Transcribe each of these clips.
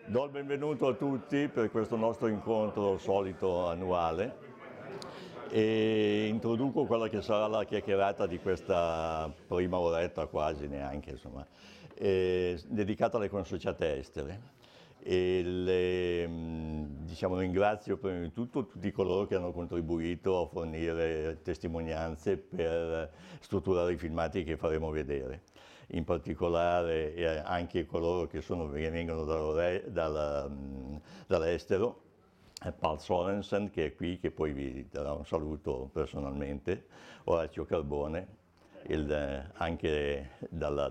Do il benvenuto a tutti per questo nostro incontro solito annuale e introduco quella che sarà la chiacchierata di questa prima oretta, quasi neanche, insomma, dedicata alle consociate estere. Diciamo, ringrazio prima di tutto tutti coloro che hanno contribuito a fornire testimonianze per strutturare i filmati che faremo vedere. In particolare anche coloro che vengono dall'estero, Paul Sorensen che è qui, che poi vi darà un saluto personalmente, Orazio Carbone, anche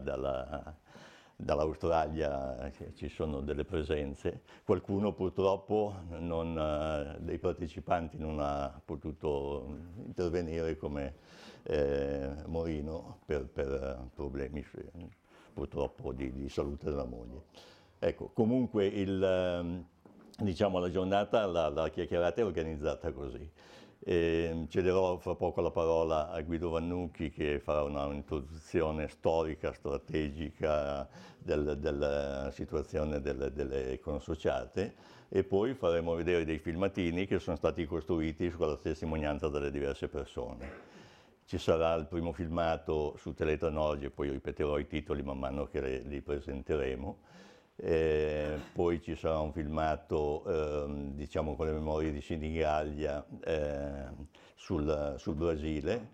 dall'Australia ci sono delle presenze. Qualcuno purtroppo dei partecipanti non ha potuto intervenire come Morino per problemi purtroppo di salute della moglie. Ecco, comunque diciamo, la giornata, la chiacchierata è organizzata così. Cederò fra poco la parola a Guido Vannucchi che farà un'introduzione storica, strategica della situazione delle consociate e poi faremo vedere dei filmatini che sono stati costruiti sulla testimonianza delle diverse persone. Ci sarà il primo filmato su Teletecnologie e poi ripeterò i titoli man mano che li presenteremo. Poi ci sarà un filmato diciamo con le memorie di Senigallia sul Brasile,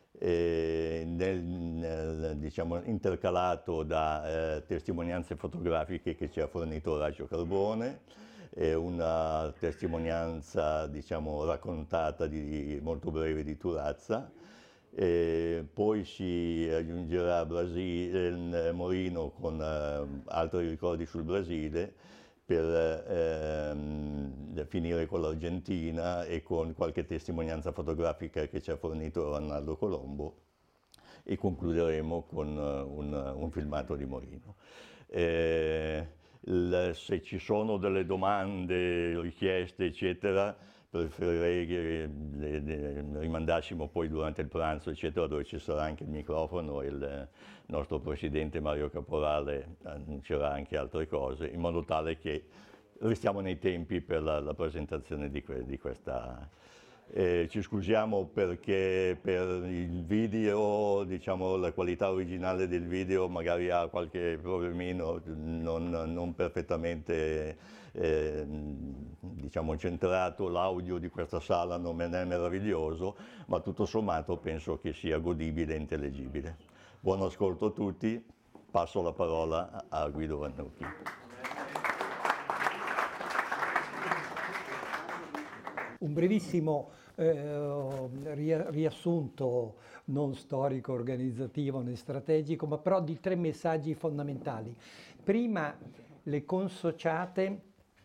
diciamo, intercalato da testimonianze fotografiche che ci ha fornito Orazio Carbone, una testimonianza diciamo raccontata molto breve di Turazza. Poi si aggiungerà Morino con altri ricordi sul Brasile per finire con l'Argentina e con qualche testimonianza fotografica che ci ha fornito Arnaldo Colombo e concluderemo con un filmato di Morino. Se ci sono delle domande, richieste eccetera, preferirei che le rimandassimo poi durante il pranzo, eccetera, dove ci sarà anche il microfono e il nostro presidente Mario Caporale annuncerà anche altre cose, in modo tale che restiamo nei tempi per la presentazione di questa. Ci scusiamo perché per il video, diciamo, la qualità originale del video magari ha qualche problemino, non perfettamente diciamo centrato, l'audio di questa sala non è meraviglioso, ma tutto sommato penso che sia godibile e intellegibile. Buon ascolto a tutti, passo la parola a Guido Vannucchi. Un brevissimo riassunto non storico, organizzativo né strategico, ma però di 3 messaggi fondamentali. Prima, le consociate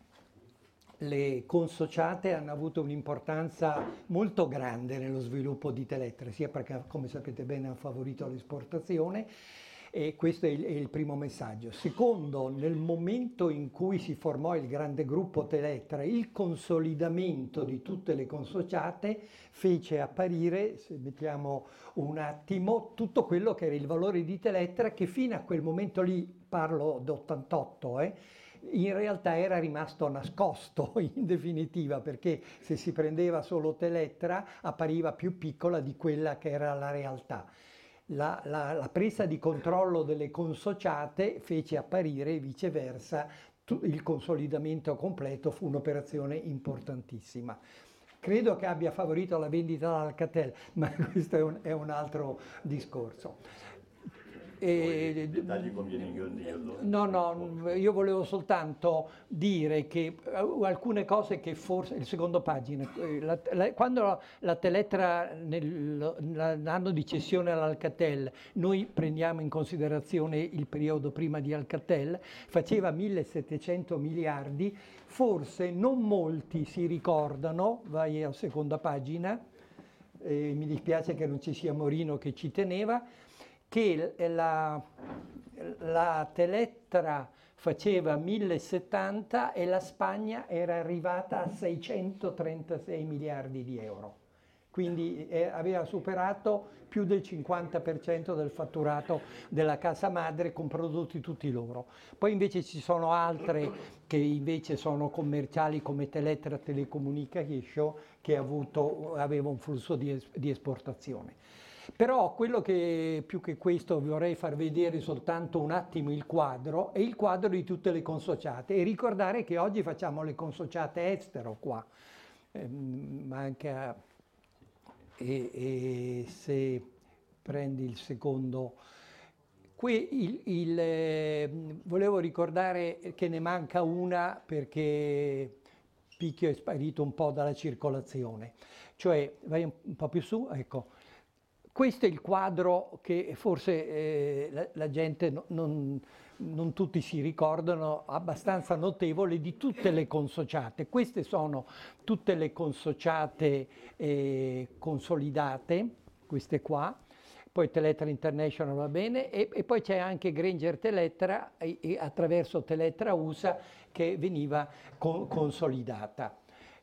hanno avuto un'importanza molto grande nello sviluppo di Telettra, sia perché, come sapete bene, hanno favorito l'esportazione. E questo è il primo messaggio. Secondo, nel momento in cui si formò il grande gruppo Telettra, il consolidamento di tutte le consociate fece apparire, se mettiamo un attimo, tutto quello che era il valore di Telettra, che fino a quel momento lì, parlo d'88, in realtà era rimasto nascosto in definitiva, perché se si prendeva solo Telettra appariva più piccola di quella che era la realtà. La presa di controllo delle consociate fece apparire viceversa il consolidamento completo, fu un'operazione importantissima. Credo che abbia favorito la vendita dall'Alcatel, ma questo è un altro discorso. Dettagli conviene ingrandirlo. No, io volevo soltanto dire che alcune cose che forse, il secondo pagina, quando la Telettra nell'anno di cessione all'Alcatel, noi prendiamo in considerazione il periodo prima di Alcatel, faceva 1700 miliardi, forse non molti si ricordano, vai alla seconda pagina, mi dispiace che non ci sia Morino che ci teneva, che la Telettra faceva 1070 e la Spagna era arrivata a 636 miliardi di euro. quindi aveva superato più del 50% del fatturato della casa madre con prodotti tutti loro. Poi invece ci sono altre che invece sono commerciali come Teletra Telecommunication che aveva un flusso di esportazione. Però quello che più che questo vi vorrei far vedere soltanto un attimo il quadro, è il quadro di tutte le consociate e ricordare che oggi facciamo le consociate estero qua, ma anche e se prendi il secondo, qui volevo ricordare che ne manca una perché Picchio è sparito un po' dalla circolazione, cioè vai un po' più su, ecco. Questo è il quadro che forse la gente non tutti si ricordano, abbastanza notevole di tutte le consociate. Queste sono tutte le consociate consolidate, queste qua. Poi Teletra International va bene e poi c'è anche Grainger Teletra e attraverso Teletra USA che veniva consolidata.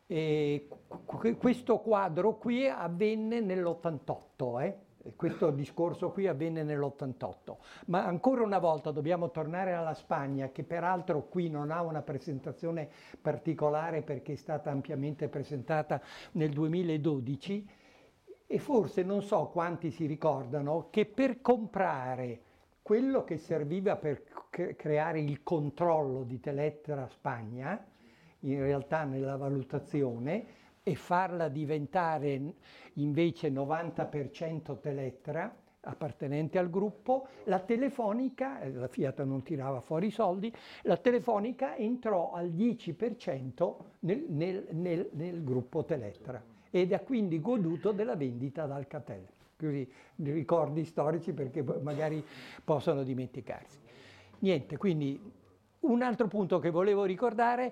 Questo quadro qui avvenne nell'88, questo discorso qui avvenne nell'88, ma ancora una volta dobbiamo tornare alla Spagna, che peraltro qui non ha una presentazione particolare perché è stata ampiamente presentata nel 2012 e forse non so quanti si ricordano che per comprare quello che serviva per creare il controllo di Teletra Spagna, in realtà nella valutazione, e farla diventare invece 90% Teletra, appartenente al gruppo, la Telefonica, la Fiat non tirava fuori i soldi, la Telefonica entrò al 10% nel gruppo Teletra ed ha quindi goduto della vendita ad Alcatel. Così ricordi storici perché magari possono dimenticarsi. Niente, quindi un altro punto che volevo ricordare,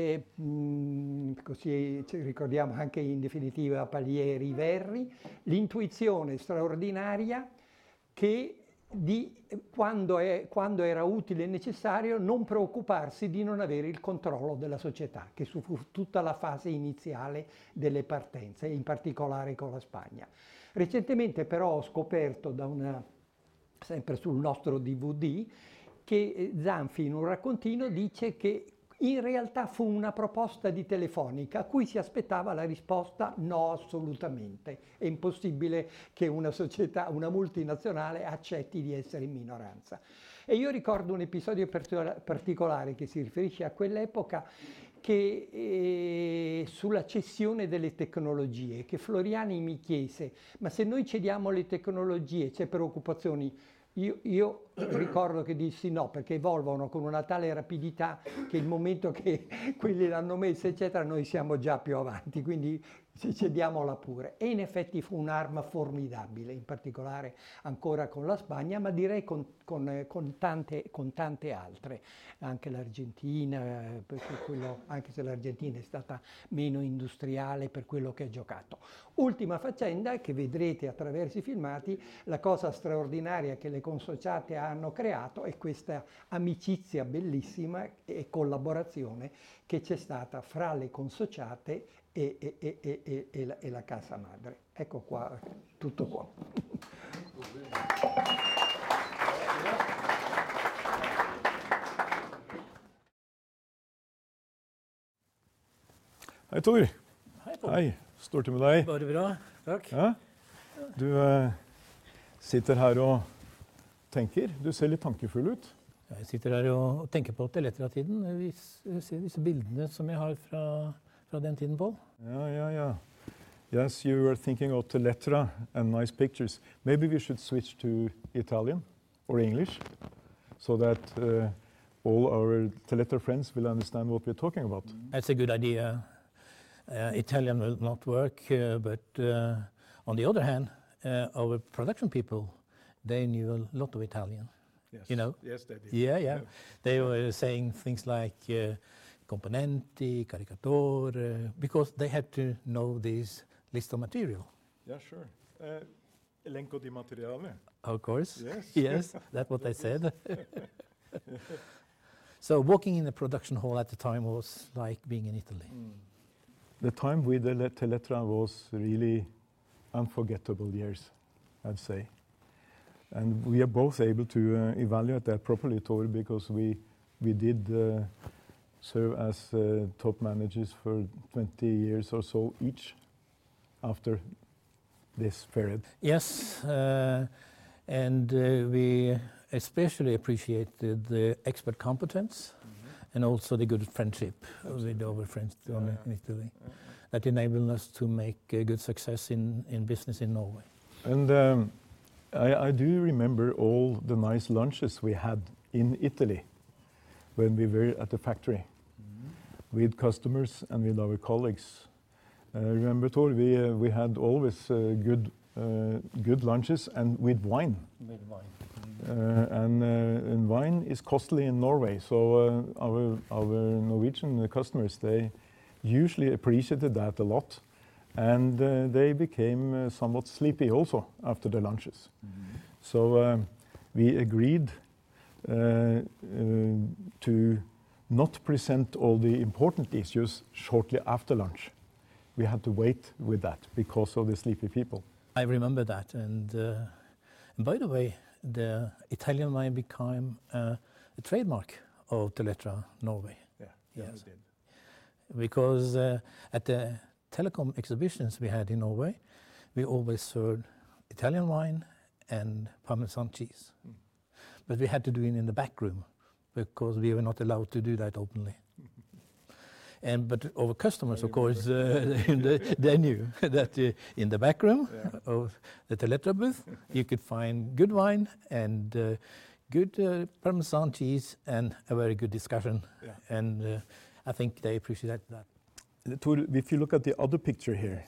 così ci ricordiamo anche in definitiva Palieri Verri, l'intuizione straordinaria che quando era utile e necessario non preoccuparsi di non avere il controllo della società, che fu tutta la fase iniziale delle partenze, in particolare con la Spagna. Recentemente però ho scoperto sempre sul nostro DVD, che Zanfi in un raccontino dice che in realtà fu una proposta di Telefonica a cui si aspettava la risposta no, assolutamente. È impossibile che una società, una multinazionale accetti di essere in minoranza. E io ricordo un episodio particolare che si riferisce a quell'epoca che sulla cessione delle tecnologie, che Floriani mi chiese, ma se noi cediamo le tecnologie c'è preoccupazioni? Io ricordo che dissi no, perché evolvono con una tale rapidità che il momento che quelli l'hanno messa, eccetera, noi siamo già più avanti, quindi cediamola pure. E in effetti fu un'arma formidabile, in particolare ancora con la Spagna, ma direi con tante altre, anche l'Argentina, anche se l'Argentina è stata meno industriale per quello che ha giocato. Ultima faccenda che vedrete attraverso i filmati, la cosa straordinaria che le consociate hanno creato è questa amicizia bellissima e collaborazione che c'è stata fra le consociate e la casa madre. Ecco qua, tutto qua. Hei, Tor. Hei, Paul. Hei, står til med deg. Bare bra, takk. Ja? Du sitter her og tenker. Du ser litt tankefull ut. Jeg sitter her og tenker på Teletra-tiden. Vi ser disse bildene som jeg har fra den tiden, Paul. Ja. Yes, you were thinking of Teletra and nice pictures. Maybe we should switch to Italian or English so that all our Teletra friends will understand what we're talking about. That's a good idea. Italian will not work, but on the other hand, our production people, they knew a lot of Italian. Yes. You know? Yes, they did. Yeah. They were saying things like componenti, caricatore, because they had to know this list of material. Yeah, sure. Elenco di materiale. Of course. Yes. Yes, that's what they said. So walking in the production hall at the time was like being in Italy. The time with the Teletra was really unforgettable years, I'd say. And we are both able to evaluate that properly, Tore, because we did serve as top managers for 20 years or so each after this period. Yes, and we especially appreciated the expert competence and also the good friendship with our friends in Italy that enabled us to make a good success in business in Norway. And I do remember all the nice lunches we had in Italy when we were at the factory with customers and with our colleagues. Remember, Tor, we had always good lunches and with wine. With wine. And wine is costly in Norway, so our Norwegian customers, they usually appreciated that a lot. And they became somewhat sleepy also after the lunches. So we agreed to not present all the important issues shortly after lunch. We had to wait with that because of the sleepy people. I remember that, and by the way, the Italian wine became a trademark of Teletra Norway. Yeah, yes, we did. Because at the telecom exhibitions we had in Norway, we always served Italian wine and Parmesan cheese. But we had to do it in the back room because we were not allowed to do that openly. But our customers, of course, they knew that in the back room of the Teletra booth, you could find good wine and good Parmesan cheese and a very good discussion. Yeah. And I think they appreciate that. Tor, if you look at the other picture here,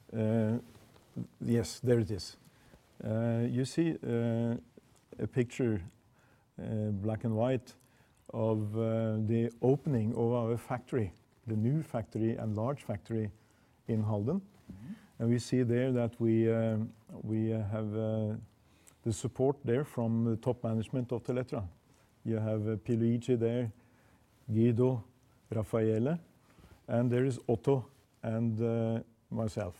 yes, there it is. You see a picture, black and white, of the opening of our factory, the new factory and large factory in Halden. And we see there that we have the support there from the top management of Teletra. You have Pierluigi there, Guido, Raffaele, and there is Otto and myself.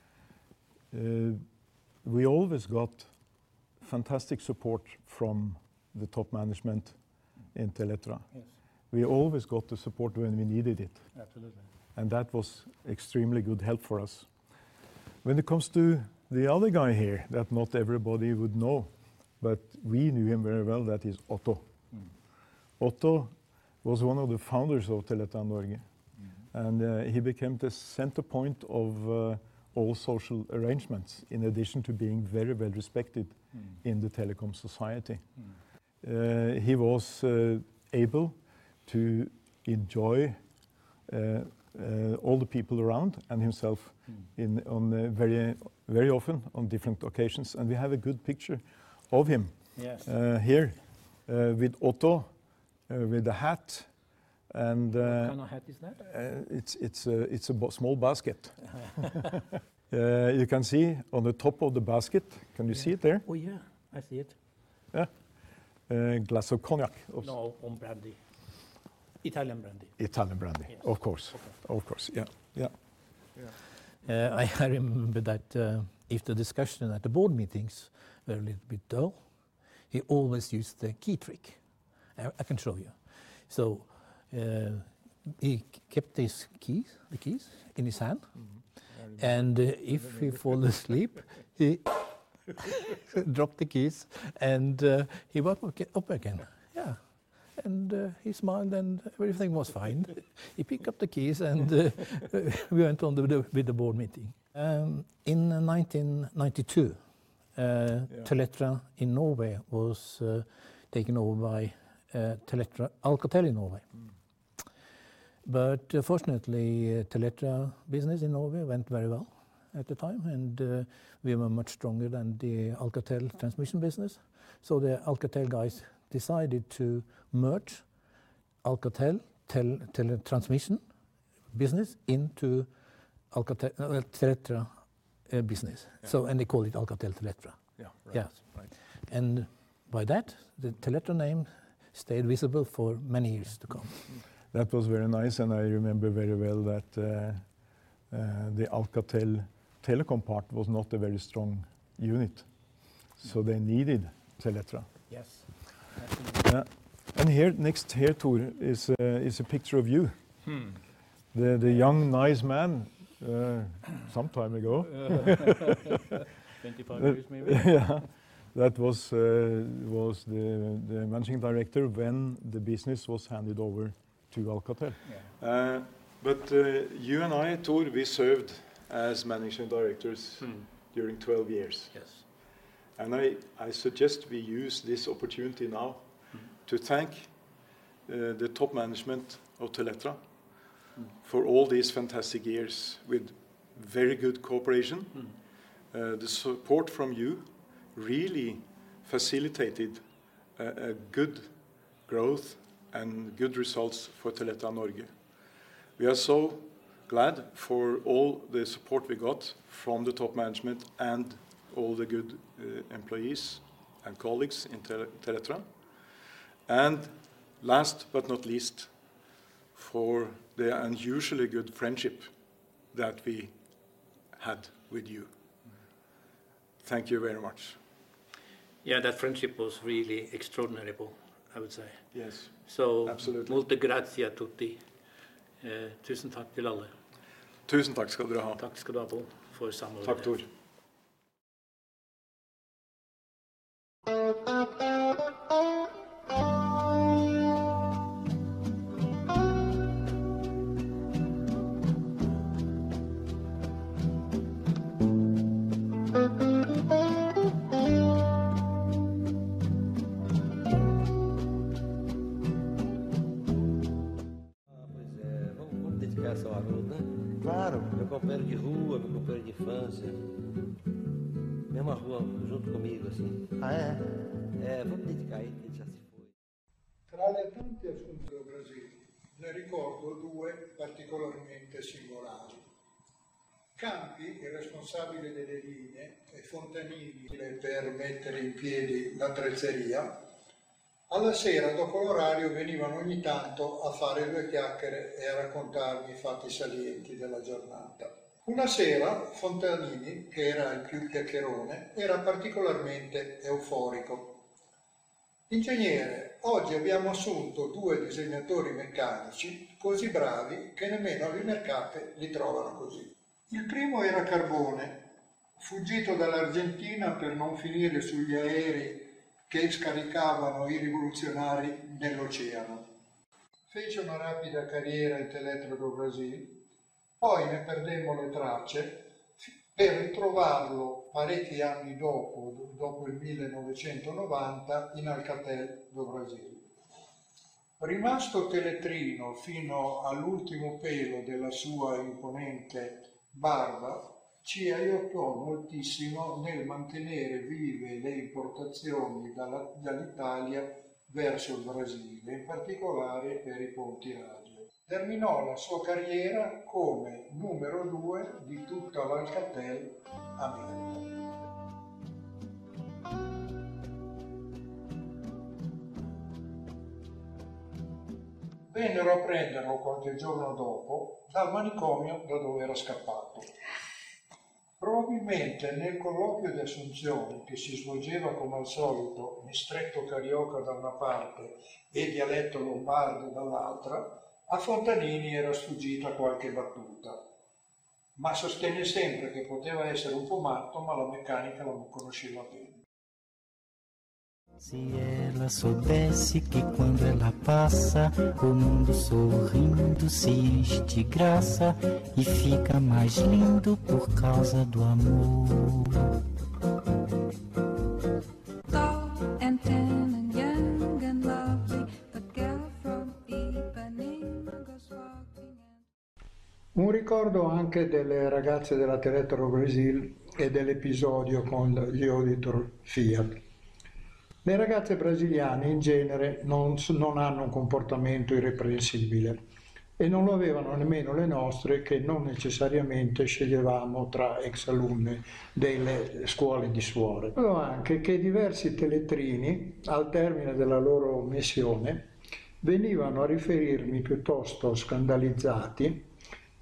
We always got fantastic support from the top management in Teletra. Yes, We always got the support when we needed it, absolutely. and that was extremely good help for us. When it comes to the other guy here that not everybody would know, but we knew him very well, that is Otto. Otto was one of the founders of Teletra Norge, and he became the center point of all social arrangements, in addition to being very well respected in the telecom society. He was able to enjoy all the people around and himself very often on different occasions. And we have a good picture of him here with Otto with the hat. And What kind of hat is that? it's a small basket. You can see on the top of the basket. Can you see it there? Oh yeah, I see it. A glass of cognac. No, on brandy. Italian brandy. Italian brandy, Yes. of course. Okay. Of course, yeah. I remember that if the discussion at the board meetings were a little bit dull, he always used the key trick. I can show you. So he kept the keys in his hand, and if he fall asleep, he dropped the keys, and he woke up again. Yeah. And he smiled, and everything was fine. He picked up the keys, and we went on with the board meeting. In 1992, Teletra in Norway was taken over by Teletra Alcatel in Norway. But fortunately, Teletra business in Norway went very well at the time, and we were much stronger than the Alcatel transmission business. So the Alcatel guys decided to merge Alcatel teletransmission business into Alcatel Teletra business. Yeah. So, and they call it Alcatel Teletra. Yeah, right. Yes. Right. And by that, the Teletra name stayed visible for many years to come. That was very nice, and I remember very well that the Alcatel telecom part was not a very strong unit, so they needed Teletra. Yes. Yeah. And here, next here, Tor, is a picture of you. The young, nice man, some time ago. 25 years maybe. Yeah, that was the managing director when the business was handed over to Alcatel. Yeah. But you and I, Tor, we served as managing directors during 12 years. Yes. And I suggest we use this opportunity now to thank the top management of Teletra for all these fantastic years with very good cooperation. The support from you really facilitated a good growth and good results for Teletra Norge. We are so glad for all the support we got from the top management and all the good employees and colleagues in Teletra. And last but not least, for the unusually good friendship that we had with you. Thank you very much. Yeah, that friendship was really extraordinary, I would say. Yes, So, absolutely. molte grazie a tutti. Tusen takk til alle. Tusen takk skal dere ha. Takk skal du ha, Bo, for samarbeidet. Takk, Tor. Vamos dedicar essa hora, né? Claro, meu companheiro de rua, meu companheiro de infância. Mesma rua, junto comigo, assim. Ah, é? É, vamos dedicar ele, que ele já se foi. Tra le tante assunte del Brasile, ne ricordo due particolarmente singolari. Campi, il responsabile delle linee, e Fontanini per mettere in piedi l'attrezzeria, alla sera dopo l'orario venivano ogni tanto a fare due chiacchiere e a raccontarmi i fatti salienti della giornata. Una sera Fontanini, che era il più chiacchierone, era particolarmente euforico. Ingegnere, oggi abbiamo assunto 2 disegnatori meccanici così bravi che nemmeno alle mercate li trovano così. Il primo era Carbone, fuggito dall'Argentina per non finire sugli aerei che scaricavano i rivoluzionari nell'oceano. Fece una rapida carriera in Teletra do Brasil, poi ne perdemmo le tracce per ritrovarlo parecchi anni dopo il 1990, in Alcatel do Brasil. Rimasto teletrino fino all'ultimo pelo della sua imponente barba, ci aiutò moltissimo nel mantenere vive le importazioni dall'Italia verso il Brasile, in particolare per i ponti radio. Terminò la sua carriera come numero 2 di tutta l'Alcatel America. Vennero a prenderlo qualche giorno dopo dal manicomio da dove era scappato. Probabilmente nel colloquio di assunzione, che si svolgeva come al solito in stretto carioca da una parte e dialetto lombardo dall'altra, a Fontanini era sfuggita qualche battuta, ma sostenne sempre che poteva essere un po' matto, ma la meccanica la conosceva bene. Se ela soubesse que quando ela passa, o mundo sorrindo se enche de graça e fica mais lindo por causa do amor. Tall and tan and young and lovely, the girl from Ipanema goes walking. Un ricordo anche delle ragazze della Teletra do Brasil e dell'episodio con gli auditor Fiat. Le ragazze brasiliane in genere non hanno un comportamento irreprensibile e non lo avevano nemmeno le nostre, che non necessariamente sceglievamo tra ex alunne delle scuole di suore. Ricordo anche che diversi teletrini al termine della loro missione venivano a riferirmi piuttosto scandalizzati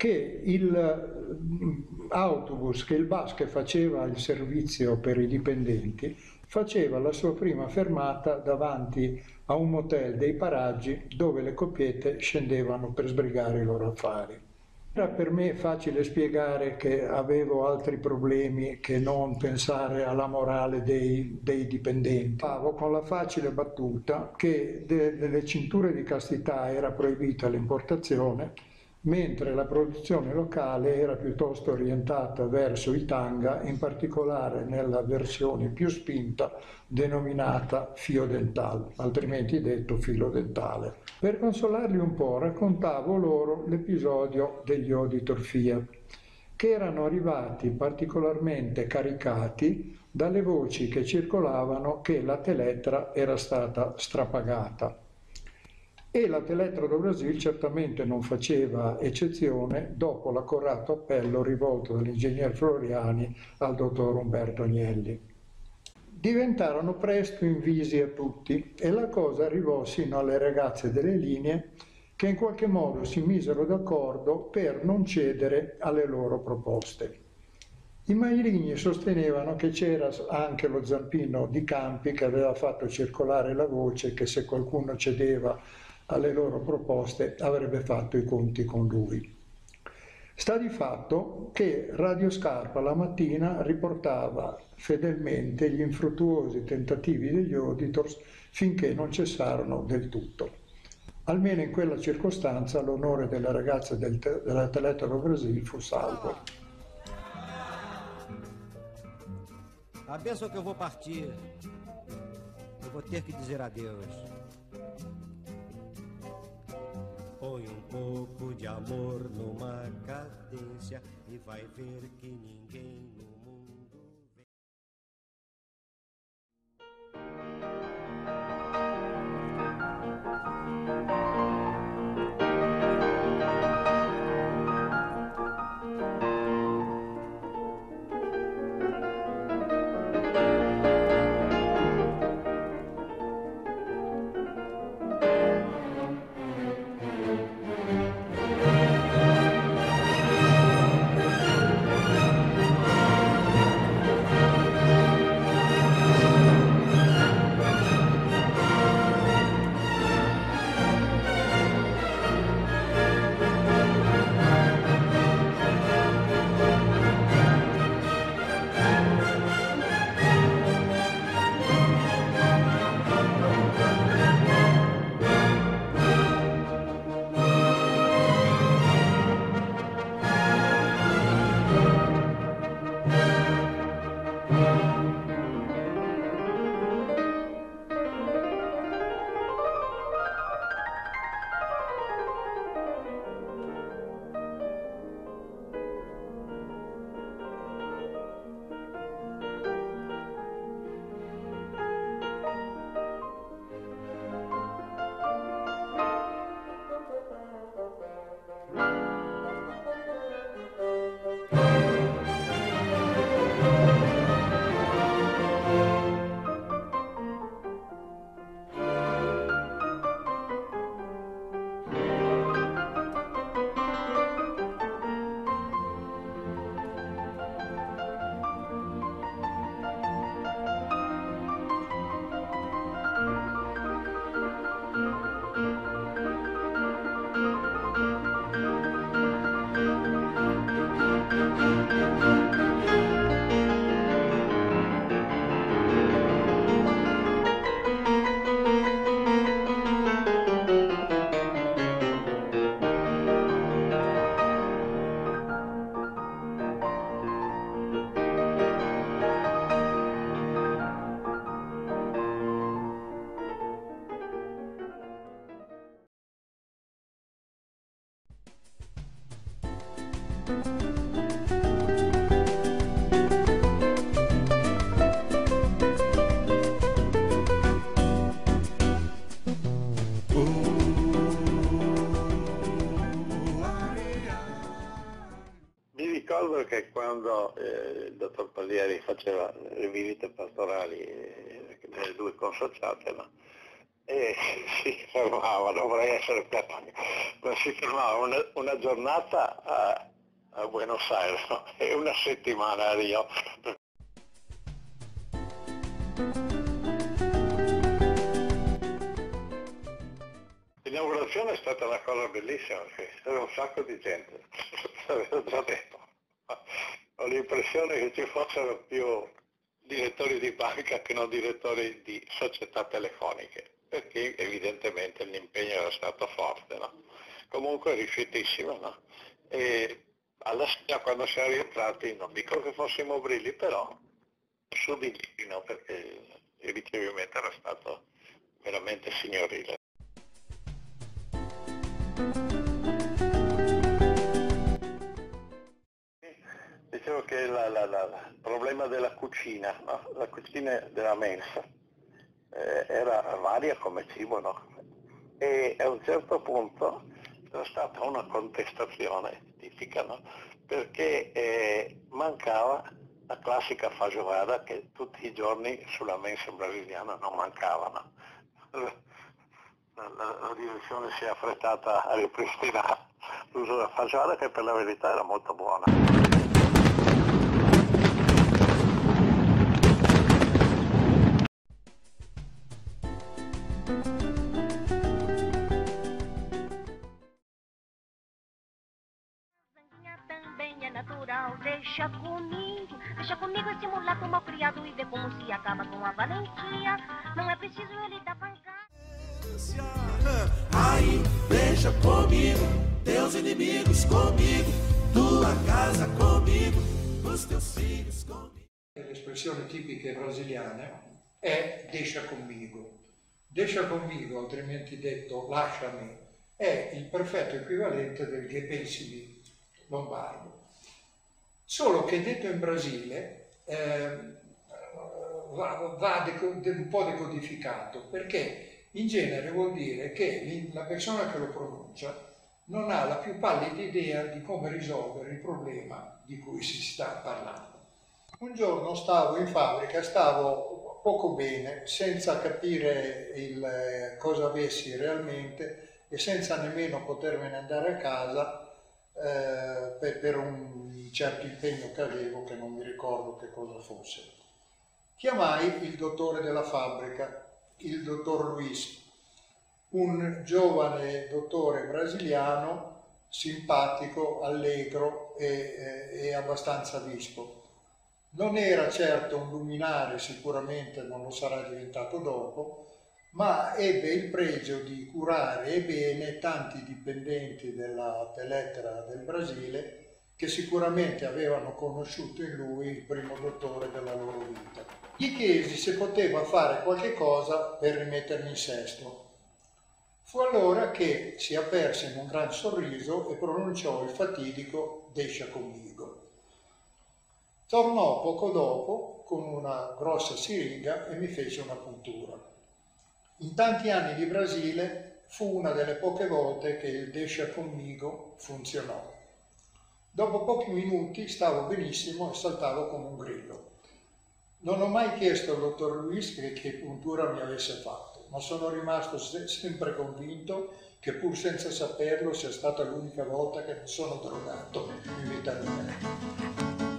che l'autobus, che il bus che faceva il servizio per i dipendenti, faceva la sua prima fermata davanti a un motel dei paraggi dove le coppiette scendevano per sbrigare i loro affari. Era per me facile spiegare che avevo altri problemi che non pensare alla morale dei dipendenti. Stavo con la facile battuta che delle cinture di castità era proibita l'importazione, mentre la produzione locale era piuttosto orientata verso i tanga, in particolare nella versione più spinta denominata fio dental, altrimenti detto filo dentale. Per consolarli un po' raccontavo loro l'episodio degli auditor Fiat, che erano arrivati particolarmente caricati dalle voci che circolavano che la Telettra era stata strapagata. E la Telettra do Brasil certamente non faceva eccezione dopo l'accorato appello rivolto dall'ingegner Floriani al dottor Umberto Agnelli. Diventarono presto invisi a tutti e la cosa arrivò sino alle ragazze delle linee che in qualche modo si misero d'accordo per non cedere alle loro proposte. I Mairigni sostenevano che c'era anche lo zampino di Campi che aveva fatto circolare la voce che se qualcuno cedeva alle loro proposte avrebbe fatto i conti con lui. Sta di fatto che Radio Scarpa la mattina riportava fedelmente gli infruttuosi tentativi degli auditors finché non cessarono del tutto. Almeno in quella circostanza l'onore delle ragazze della Telettra do Brasil fu salvo. Abençoa que eu vou partir. Eu vou ter que dizer adeus. Põe pouco de amor numa cadência e vai ver que ninguém no mundo vê. Mi ricordo che quando il dottor Pagliari faceva le visite pastorali nelle due consociate, no? e si fermava, dovrei essere piatto, ma si fermava una giornata a Buenos Aires e una settimana a Rio. L'inaugurazione è stata una cosa bellissima, perché c'era un sacco di gente, l'avevo già detto. Ho l'impressione che ci fossero più direttori di banca che non direttori di società telefoniche, perché evidentemente l'impegno era stato forte, no? Comunque riuscitissimo, no? E alla sera, quando siamo rientrati, non dico che fossimo brilli, però su di lì, no? Perché il ricevimento era stato veramente signorile. Dicevo che il problema della cucina, no? La cucina della mensa era varia come cibo, no? E a un certo punto c'era stata una contestazione tipica, no? Perché mancava la classica feijoada che tutti i giorni sulla mensa brasiliana non mancava, no? La direzione si è affrettata a ripristinare l'uso della feijoada, che per la verità era molto buona. Também é natural, deixa comigo esse mulato mal criado e ver como se acaba com a valentia. Não é preciso ele dar pancada. Aí, deixa comigo, teus inimigos comigo, tua casa comigo, os teus filhos comigo. L'espressione tipiche brasiliane è deixa conmigo. Deixa conmigo, altrimenti detto lasciami, è il perfetto equivalente del che pensi lombardo. Solo che detto in Brasile va un po' decodificato, perché in genere vuol dire che la persona che lo pronuncia non ha la più pallida idea di come risolvere il problema di cui si sta parlando. Un giorno stavo in fabbrica, stavo poco bene, senza capire cosa avessi realmente e senza nemmeno potermene andare a casa per un certo impegno che avevo, che non mi ricordo che cosa fosse. Chiamai il dottore della fabbrica, il dottor Luis, un giovane dottore brasiliano, simpatico, allegro e abbastanza vispo. Non era certo un luminare, sicuramente non lo sarà diventato dopo, ma ebbe il pregio di curare bene tanti dipendenti della Teletra del Brasile che sicuramente avevano conosciuto in lui il primo dottore della loro vita. Gli chiesi se poteva fare qualche cosa per rimettermi in sesto. Fu allora che si aperse in un gran sorriso e pronunciò il fatidico "deixa comigo". Tornò poco dopo con una grossa siringa e mi fece una puntura. In tanti anni di Brasile fu una delle poche volte che il deixa comigo funzionò. Dopo pochi minuti stavo benissimo e saltavo come un grillo. Non ho mai chiesto al dottor Luis che puntura mi avesse fatto, ma sono rimasto sempre convinto che pur senza saperlo sia stata l'unica volta che mi sono drogato in vita mia.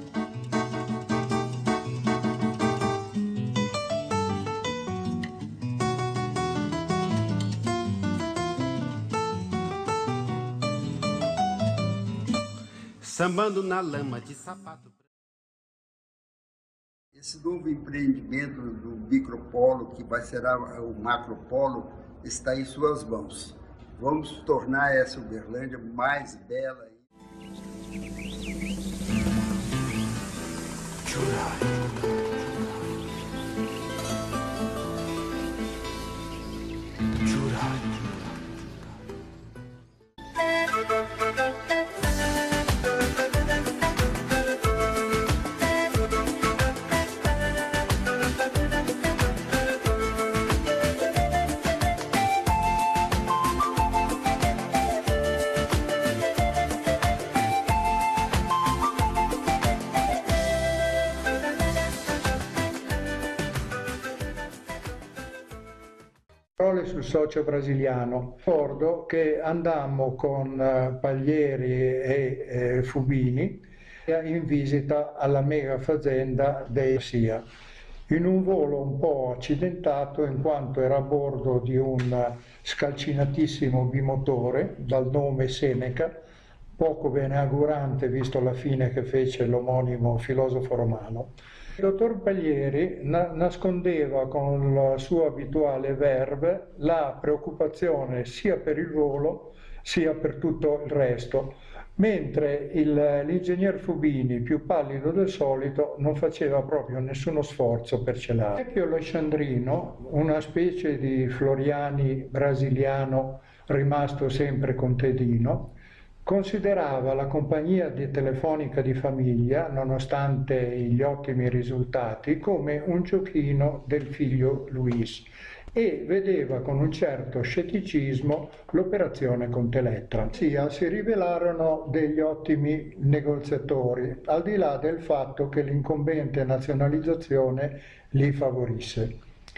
Sambando na lama de sapato. Esse novo empreendimento do micropolo, que vai ser o macropolo, está em suas mãos. Vamos tornar essa Uberlândia mais bela. Parole sul socio brasiliano. Ricordo che andammo con Paglieri e Fubini in visita alla mega fazenda dei Sia, in un volo un po' accidentato in quanto era a bordo di un scalcinatissimo bimotore dal nome Seneca, poco beneaugurante visto la fine che fece l'omonimo filosofo romano. Il dottor Paglieri nascondeva con la sua abituale verve la preoccupazione sia per il volo sia per tutto il resto, mentre l'ingegner Fubini, più pallido del solito, non faceva proprio nessuno sforzo per celarlo. Giuseppe Alessandrino, una specie di Floriani brasiliano rimasto sempre contadino, considerava la compagnia telefonica di famiglia, nonostante gli ottimi risultati, come un giochino del figlio Luis e vedeva con un certo scetticismo l'operazione con Telettra. Si rivelarono degli ottimi negoziatori, al di là del fatto che l'incombente nazionalizzazione li favorisse.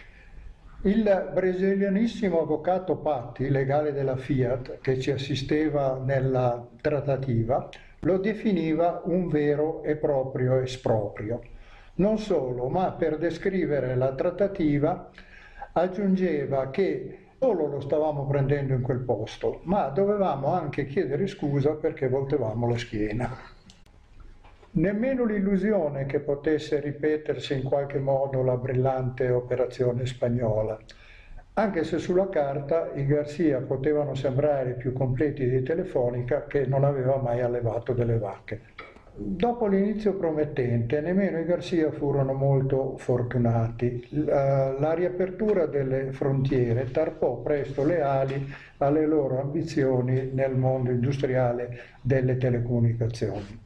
Il brasilianissimo avvocato Patti, legale della Fiat, che ci assisteva nella trattativa, lo definiva un vero e proprio esproprio. Non solo, ma per descrivere la trattativa aggiungeva che solo lo stavamo prendendo in quel posto, ma dovevamo anche chiedere scusa perché voltavamo la schiena. Nemmeno l'illusione che potesse ripetersi in qualche modo la brillante operazione spagnola, anche se sulla carta i Garcia potevano sembrare più completi di Telefonica che non aveva mai allevato delle vacche. Dopo l'inizio promettente, nemmeno i Garcia furono molto fortunati. La riapertura delle frontiere tarpò presto le ali alle loro ambizioni nel mondo industriale delle telecomunicazioni.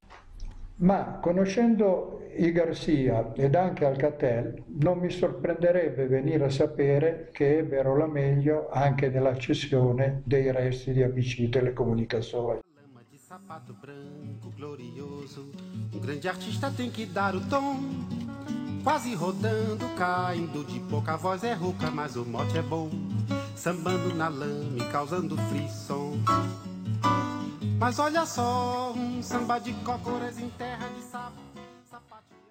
Ma conoscendo i Garcia ed anche Alcatel, non mi sorprenderebbe venire a sapere che ebbero la meglio anche nella cessione dei resti di ABC Telecomunicações. Sapato branco glorioso, grande artista tem que dar o tom, quase rodando, caindo de pouca voz é rouca, mas o mote é bom, sambando na lama e causando frisson. Mas olha só, samba de cócoras em terra de sapo, sapateando.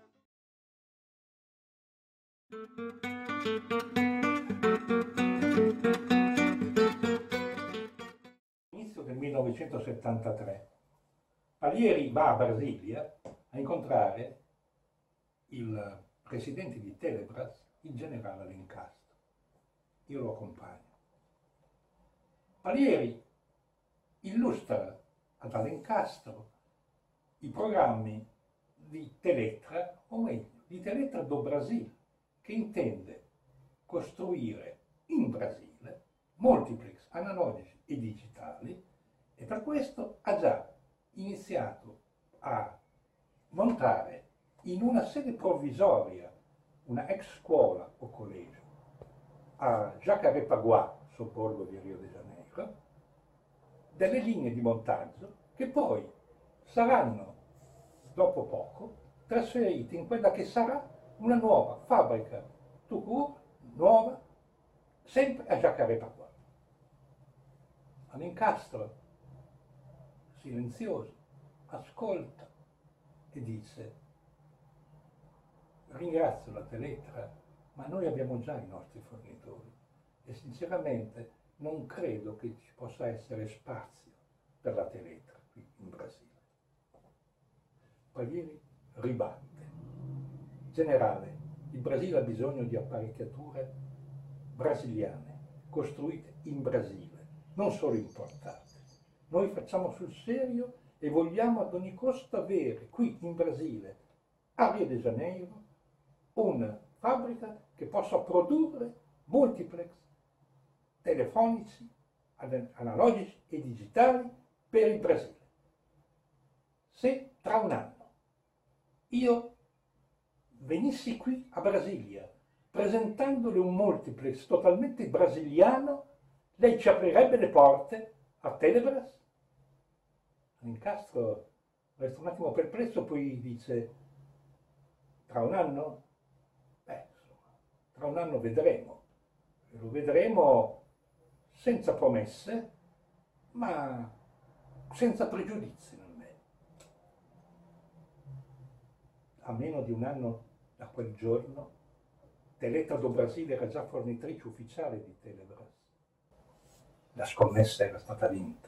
Inizio del 1973, Paglieri va a Brasilia a incontrare il presidente di Telebras, il generale Alencastro. Io lo accompagno. Paglieri illustra ad Alencastro i programmi di Teletra, o meglio, di Teletra do Brasil, che intende costruire in Brasile multiplex analogici e digitali, e per questo ha già iniziato a montare in una sede provvisoria, una ex scuola o collegio, a Jacarepaguá, sobborgo di Rio de Janeiro, delle linee di montaggio che poi saranno, dopo poco, trasferite in quella che sarà una nuova fabbrica tout court, nuova, sempre a Jacarepaguá. Alencastro, silenzioso, ascolta e dice: ringrazio la Teletra, ma noi abbiamo già i nostri fornitori e sinceramente non credo che ci possa essere spazio per la Teletra qui in Brasile. Paglieri ribatte: generale, il Brasile ha bisogno di apparecchiature brasiliane, costruite in Brasile, non solo importate. Noi facciamo sul serio e vogliamo ad ogni costo avere qui in Brasile, a Rio de Janeiro, una fabbrica che possa produrre multiplex telefonici, analogici e digitali per il Brasile. Se tra un anno io venissi qui a Brasilia presentandole un multiplex totalmente brasiliano, lei ci aprirebbe le porte a Telebras? Alencastro resta un attimo perplesso, poi dice: tra un anno? Insomma, tra un anno vedremo. Lo vedremo senza promesse, ma senza pregiudizi nemmeno. A meno di un anno da quel giorno, Telectra do Brasil era già fornitrice ufficiale di Telebrás. La scommessa era stata vinta.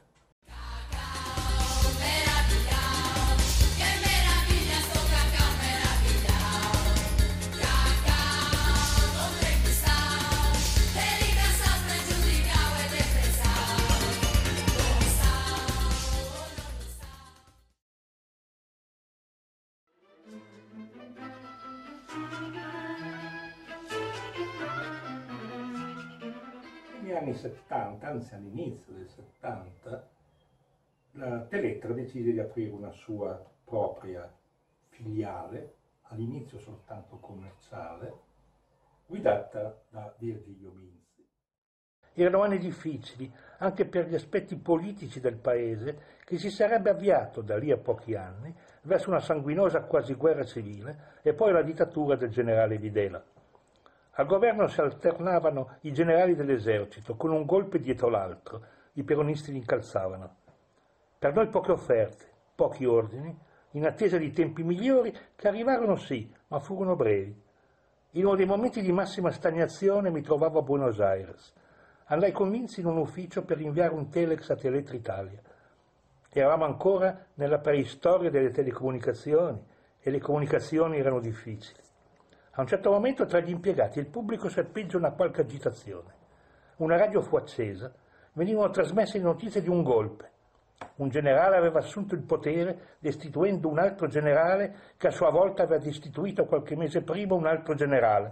Negli anni 70, anzi all'inizio del 70, la Telectra decise di aprire una sua propria filiale, all'inizio soltanto commerciale, guidata da Virgilio Minzi. Erano anni difficili anche per gli aspetti politici del paese, che si sarebbe avviato da lì a pochi anni verso una sanguinosa quasi guerra civile e poi la dittatura del generale Videla. Al governo si alternavano i generali dell'esercito, con un golpe dietro l'altro, i peronisti li incalzavano. Per noi poche offerte, pochi ordini, in attesa di tempi migliori che arrivarono sì, ma furono brevi. In uno dei momenti di massima stagnazione mi trovavo a Buenos Aires. Andai con Minzi in un ufficio per inviare un telex a Telectra Italia. Eravamo ancora nella preistoria delle telecomunicazioni e le comunicazioni erano difficili. A un certo momento tra gli impiegati e il pubblico serpeggia una qualche agitazione. Una radio fu accesa, venivano trasmesse le notizie di un golpe. Un generale aveva assunto il potere destituendo un altro generale che a sua volta aveva destituito qualche mese prima un altro generale.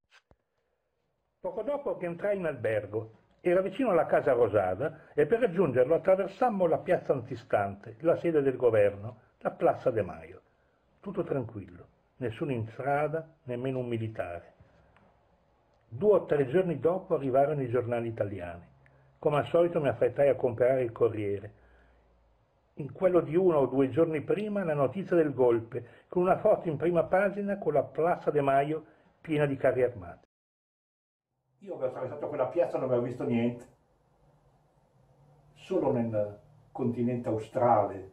Poco dopo che entrai in albergo, era vicino alla Casa Rosada e per raggiungerlo attraversammo la piazza antistante, la sede del governo, la Plaza de Mayo. Tutto tranquillo. Nessuno in strada, nemmeno un militare. 2 o 3 giorni dopo arrivarono i giornali italiani. Come al solito mi affrettai a comprare il Corriere. In quello di 1 o 2 giorni prima la notizia del golpe, con una foto in prima pagina con la Plaza de Mayo piena di carri armati. Io avevo attraversato quella piazza e non avevo visto niente. Solo nel continente australe,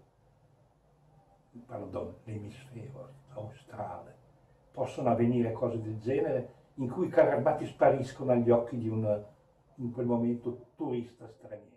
l'emisfero australe, possono avvenire cose del genere in cui i carri armati spariscono agli occhi di un, in quel momento, turista straniero.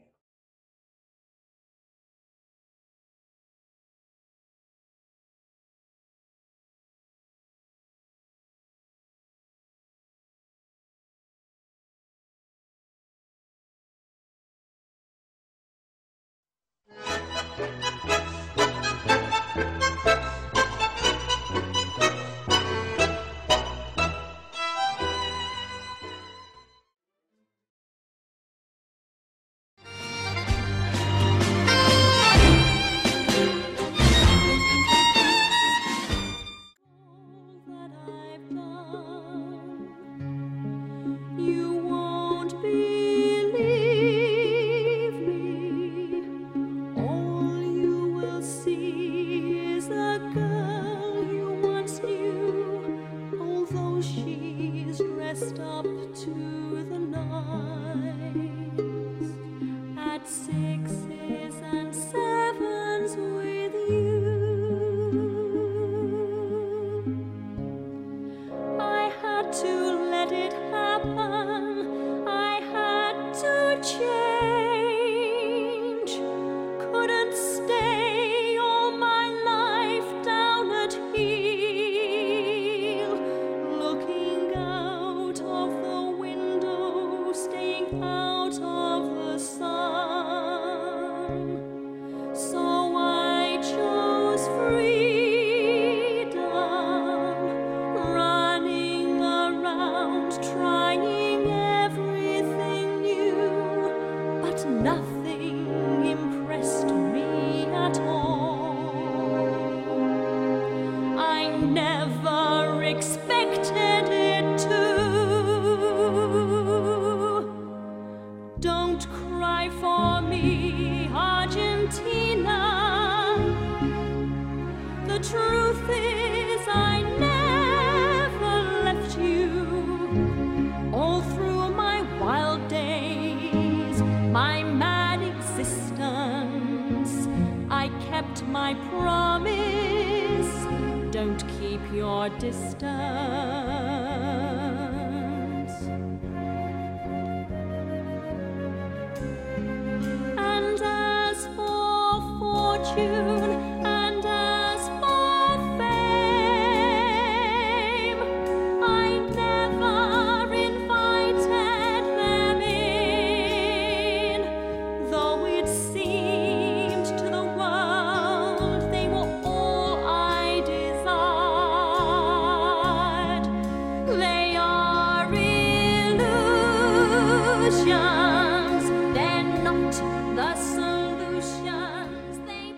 distance. And as for fortune and as for fame, I never invited them in, though it seemed to the world they were all I desired. They are illusions, they're not the solutions they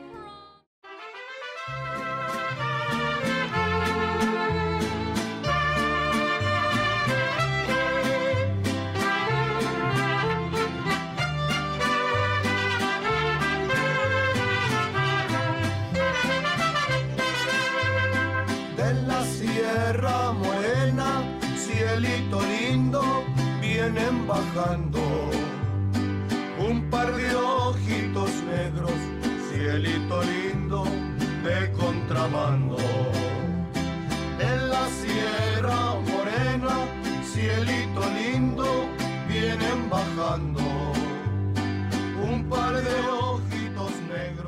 Della Sierra Morena, cielito lindo, vienen bajando un par de ojitos negros, cielito lindo, de contrabando. En la Sierra Morena, cielito lindo, vienen bajando un par de ojitos negros.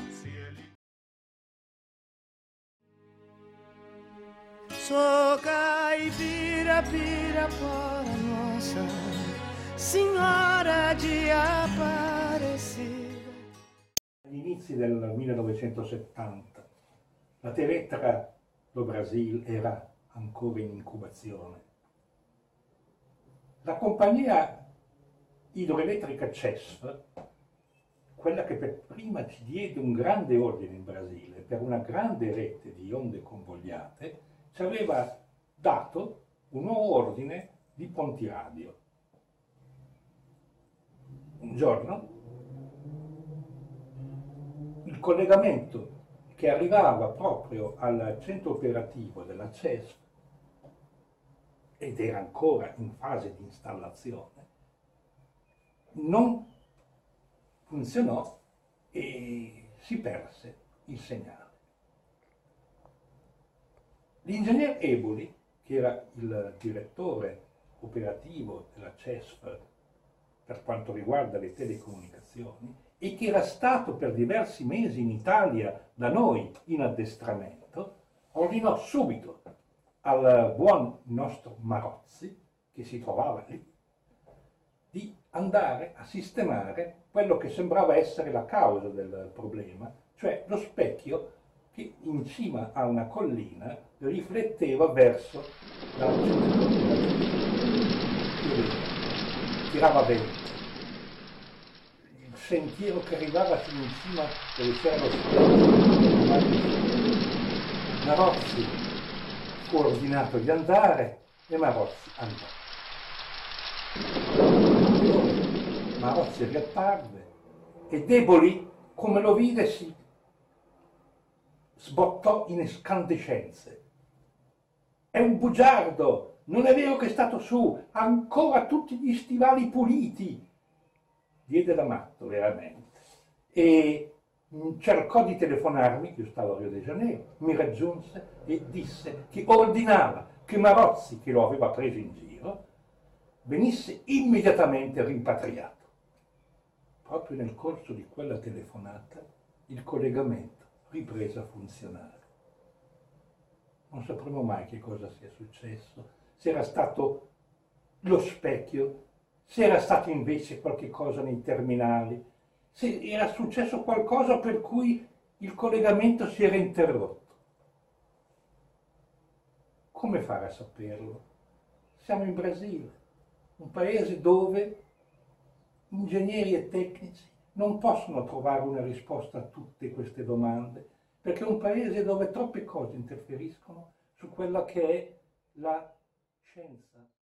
Sou caipira, Pirapora, Nossa Signora di Aparecida. Agli inizi del 1970 la Teletra do Brasil era ancora in incubazione. La compagnia idroelettrica CESF, quella che per prima ci diede un grande ordine in Brasile per una grande rete di onde convogliate, ci aveva dato un nuovo ordine di ponti radio. Un giorno il collegamento che arrivava proprio al centro operativo della CESF ed era ancora in fase di installazione, non funzionò e si perse il segnale. L'ingegner Eboli, che era il direttore operativo della CESF per quanto riguarda le telecomunicazioni e che era stato per diversi mesi in Italia da noi in addestramento, ordinò subito al buon nostro Marozzi, che si trovava lì, di andare a sistemare quello che sembrava essere la causa del problema, cioè lo specchio che in cima a una collina rifletteva verso la tirava vento. Il sentiero che arrivava fino in cima dove c'era lo specchio. Marozzi fu ordinato di andare e Marozzi andò. Marozzi riapparve e Eboli, come lo vide, si sbottò in escandescenze. È un bugiardo, non è vero che è stato su, ha ancora tutti gli stivali puliti. Diede da matto veramente e cercò di telefonarmi, io stavo a Rio de Janeiro, mi raggiunse e disse che ordinava che Marozzi, che lo aveva preso in giro, venisse immediatamente rimpatriato. Proprio nel corso di quella telefonata il collegamento riprese a funzionare. Non sapremo mai che cosa sia successo, se era stato lo specchio, se era stato invece qualche cosa nei terminali, se era successo qualcosa per cui il collegamento si era interrotto. Come fare a saperlo? Siamo in Brasile, un paese dove ingegneri e tecnici non possono trovare una risposta a tutte queste domande, perché è un paese dove troppe cose interferiscono su quella che è la scienza.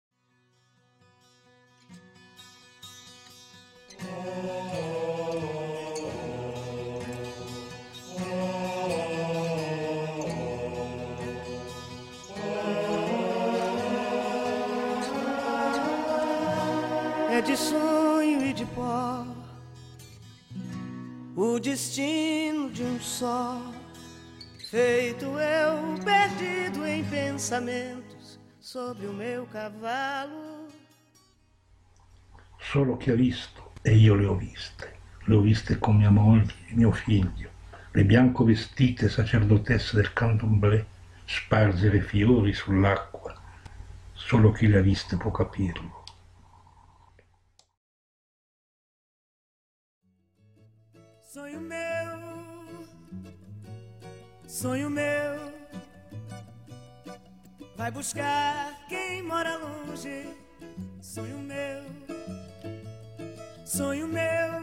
É de sonho e de pó o destino de um só Feito eu perdido em pensamentos sobre o meu cavalo. Solo chi ha visto, e io le ho viste con mia moglie e mio figlio, le bianco vestite sacerdotesse del candomblé sparsere fiori sull'acqua. Solo chi le ha viste può capirlo. Sonho meu, vai buscar quem mora longe. Sonho meu, sonho meu,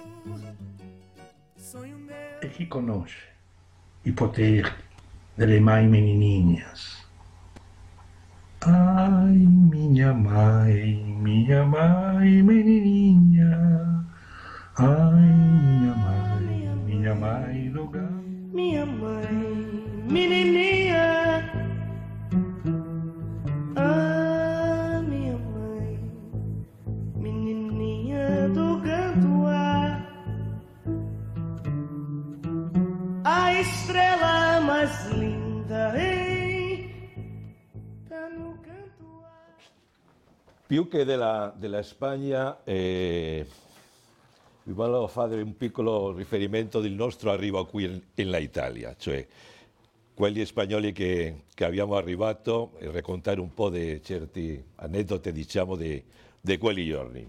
sonho meu. E chi conosce i poteri delle mai menininhas? Ai, minha mãe, menininha. Ai, minha mãe do gado. Minha mãe, menininha. Ah, minha mãe, menininha do Gantuá. A estrela mais linda, hein? Tá no Gantuá. Più che della Spagna, vi volevo fare un piccolo riferimento del nostro arrivo qui in Italia, cioè quelli spagnoli che abbiamo arrivato e raccontare un po' di certi aneddoti, diciamo, di quegli giorni.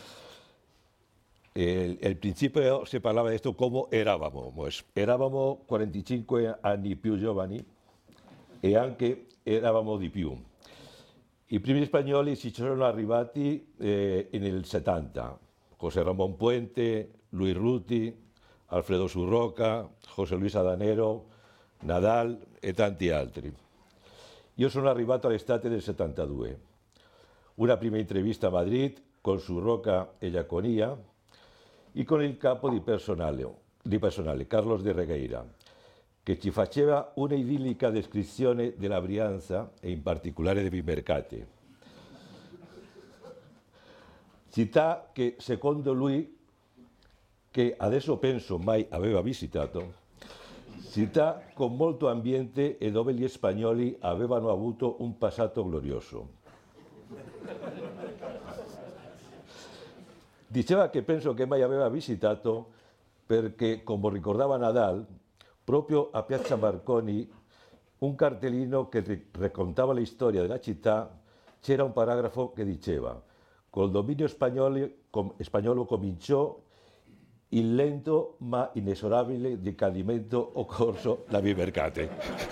Al principio si parlava di questo come eravamo, pues eravamo 45 anni più giovani e anche eravamo di più. I primi spagnoli ci sono arrivati nel 70. José Ramón Puente, Luis Ruti, Alfredo Surroca, José Luis Adanero, Nadal e tanti altri. Io sono arrivato all'estate del 72. Una prima intervista a Madrid con Surroca e Giaconia e con il capo di personale, Carlos de Regueira, che ci faceva una idillica descrizione della Brianza e in particolare dei mercati. Città che secondo lui, che adesso penso mai aveva visitato, città con molto ambiente e dove gli spagnoli avevano avuto un passato glorioso. Diceva che penso che mai aveva visitato perché, come ricordava Nadal, proprio a Piazza Marconi, un cartellino che raccontava la storia della città, c'era un paragrafo che diceva: col dominio spagnolo cominciò il lento ma inesorabile decadimento occorso dai mercati.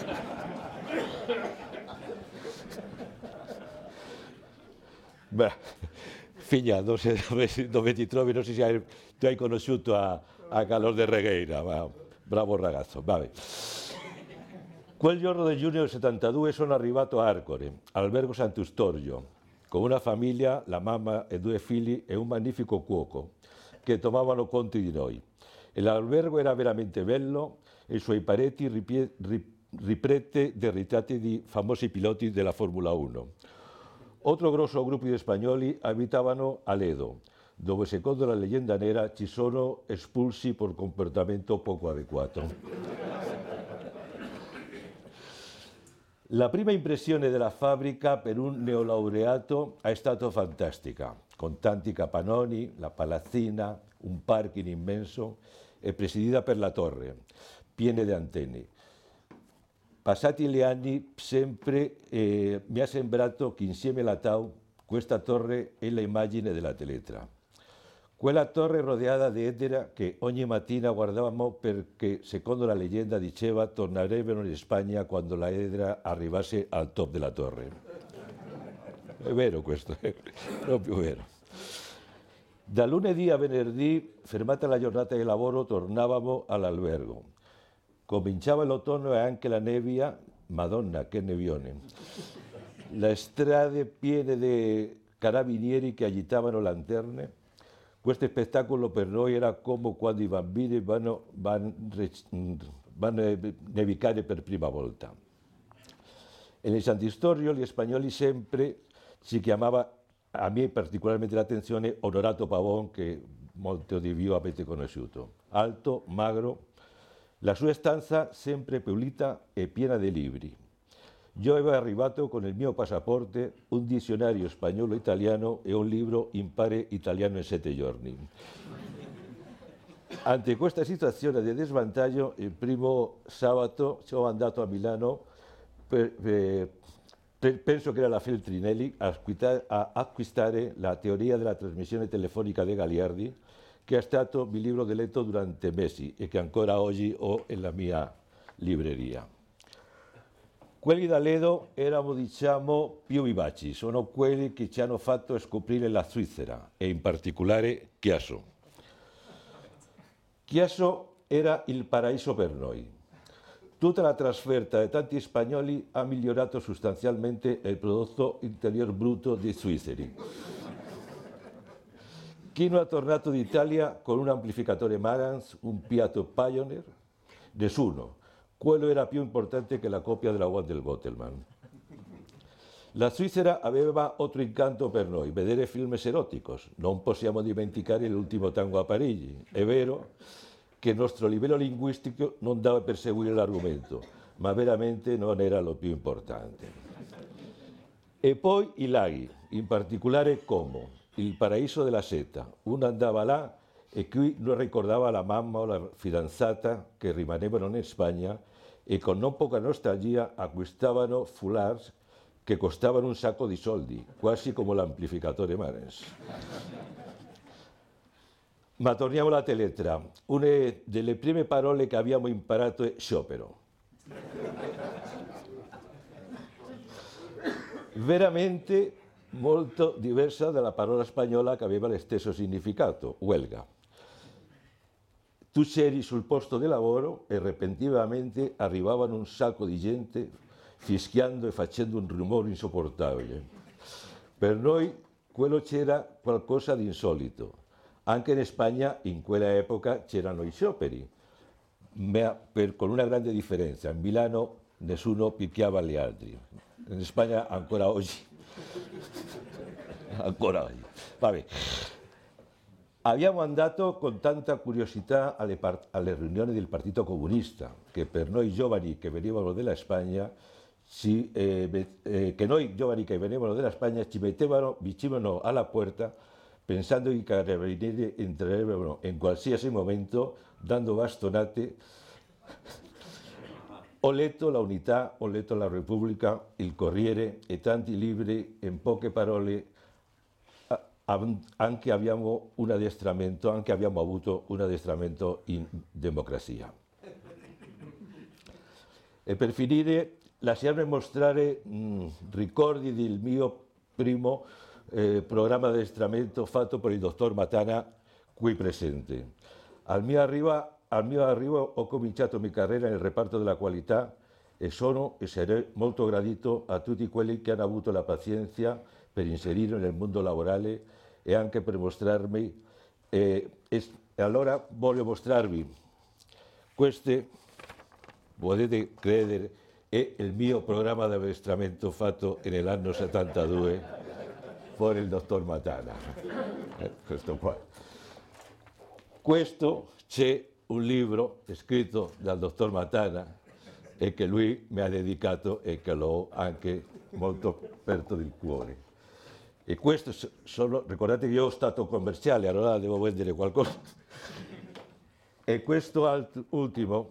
Beh, figlia, non so dove ti trovi, non so se tu hai conosciuto a Carlos de Regueira, ma bravo ragazzo. Vabbè. Quel giorno di giugno del 72 sono arrivato a Arcore, albergo Sant'Ustorgio, con una famiglia, la mamma e due figli e un magnifico cuoco, che tomavano conto di noi. E l'albergo era veramente bello e i suoi pareti riprete di ritratti di famosi piloti della Formula 1. Altro grosso gruppo di spagnoli abitavano a Ledo, dove secondo la leggenda nera ci sono espulsi per comportamento poco adeguato. La prima impressione della fabbrica per un neolaureato è stata fantastica, con tanti capannoni, la palazzina, un parking immenso e presidita per la torre, piena di antenne. Passati gli anni, sempre mi è sembrato che insieme alla Tau questa torre è l'immagine della Teletra. Quella torre rodeata di Edera che ogni mattina guardavamo perché, secondo la leggenda, diceva tornerebbero in Spagna quando la Edera arrivasse al top della torre. È vero questo, è proprio vero. Da lunedì a venerdì, fermata la giornata di lavoro, tornavamo all'albergo. Cominciava l'autunno e anche la nebbia, madonna che nebbione. Le strade piene di carabinieri che agitavano lanterne. Questo spettacolo per noi era come quando i bambini vanno a nevicare per prima volta. E nel Sant'Ustorgio gli spagnoli sempre si chiamava, a me particolarmente l'attenzione, Honorato Pavón, che molto di voi avete conosciuto. Alto, magro, La sua stanza sempre pulita e piena di libri. Io avevo arrivato con il mio passaporto un dizionario spagnolo-italiano e un libro Impare italiano in 7 giorni. Ante questa situazione di svantaggio, il primo sabato sono andato a Milano, penso che era la Feltrinelli, a acquistare la teoria della trasmissione telefonica di Gagliardi, che è stato il mio libro di letto durante mesi e che ancora oggi ho nella mia libreria. Quelli da Ledo erano, diciamo, più vivaci, sono quelli che ci hanno fatto scoprire la Svizzera e in particolare Chiasso. Chiasso era il paradiso per noi. Tutta la trasferta di tanti spagnoli ha migliorato sostanzialmente il prodotto interior brutto dei svizzeri. Chi non è tornato d'Italia con un amplificatore Marantz, un Piaggio Pioneer? Nessuno. Quello era più importante che la copia della Wandel Gottelmann. La Svizzera aveva altro incanto per noi, vedere film eroticos. Non possiamo dimenticare l'ultimo tango a Parigi. È vero che il nostro livello linguistico non dava per seguire l'argomento, ma veramente non era lo più importante. E poi i laghi, in particolare Como, il paradiso della seta. Uno andava là e qui non ricordava la mamma o la fidanzata che rimanevano in Spagna e con non poca nostalgia acquistavano foulards che costavano un sacco di soldi, quasi come l'amplificatore Marantz. Ma torniamo alla teletra. Una delle prime parole che abbiamo imparato è sciopero. Veramente molto diversa dalla parola spagnola che aveva lo stesso significato, huelga. Tu c'eri sul posto di lavoro e repentinamente arrivavano un sacco di gente fischiando e facendo un rumore insopportabile. Per noi quello c'era qualcosa di insolito. Anche in Spagna in quella epoca c'erano i scioperi, ma con una grande differenza. In Milano nessuno picchiava gli altri. In Spagna ancora oggi. Ancora oggi. Vabbè. Abbiamo andato con tanta curiosità alle riunioni del Partito Comunista, che per noi giovani che venivano dalla Spagna, ci mettevano vicino alla porta pensando che i carabinieri entrerebbero in qualsiasi momento dando bastonate. Ho letto La Unità, ho letto La Repubblica, Il Corriere e tanti libri, in poche parole. Anche abbiamo avuto un addestramento in democrazia. E per finire, lasciarmi mostrare ricordi del mio primo programma di addestramento fatto per il dottor Matana qui presente. Al mio arrivo ho cominciato la mia carriera nel reparto della qualità e sono e sarò molto gradito a tutti quelli che hanno avuto la pazienza per inserirmi nel mondo lavorale e anche per mostrarmi. E allora voglio mostrarvi queste, potete credere, è il mio programma di addestramento fatto nell'anno 72 per il dottor Matana. Questo qua. Questo c'è un libro scritto dal dottor Matana e che lui mi ha dedicato e che l'ho anche molto aperto del cuore. E questo ricordate che io sono stato commerciale, allora devo vendere qualcosa. E questo ultimo,